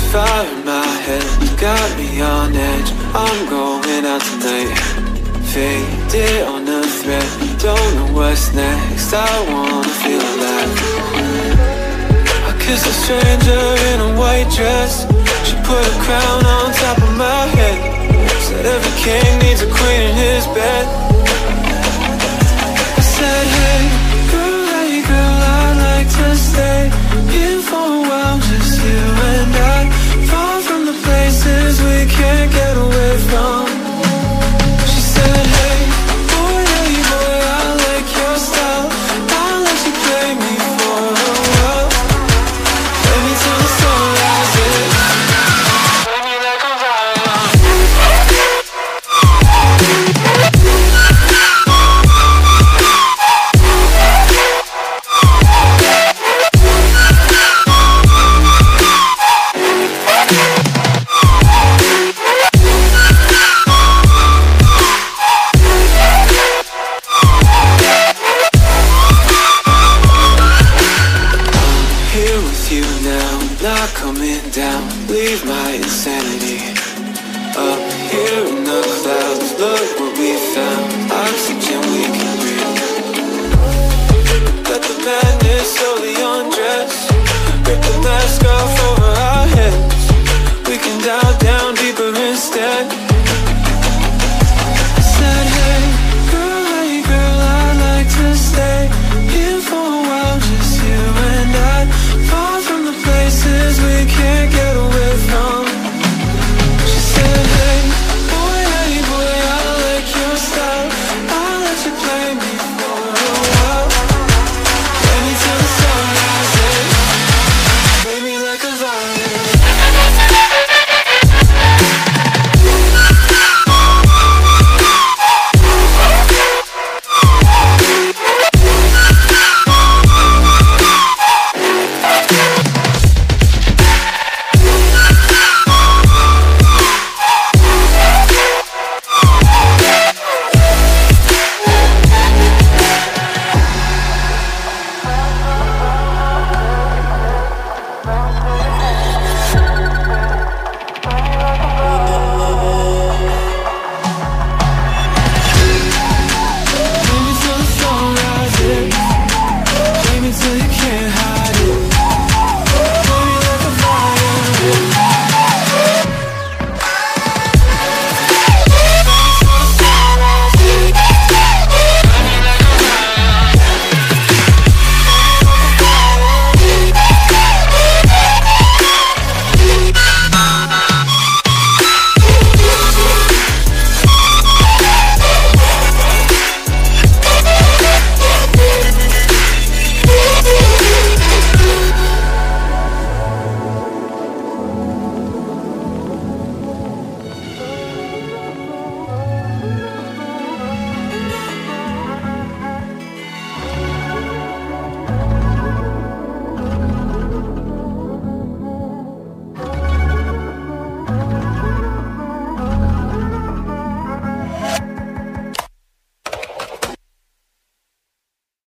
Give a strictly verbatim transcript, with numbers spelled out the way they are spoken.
fire in my head, got me on edge. I'm going out tonight, faded on a thread. Don't know what's next, I wanna feel alive. I kissed a stranger in a white dress. She put a crown on top of my head, said every king needs a queen in his bed. I said, hey, girl, hey girl, I'd like to stay here for a while, just you and I. Far from the places we can't get away from. She said, hey, boy, hey boy, I like your style. I'll let you play me for a while. Let me till the sun rises. Play me like a violin. Down, leave my insanity up here in the clouds. Look what we found, oxygen we can breathe. Let the madness slowly undress.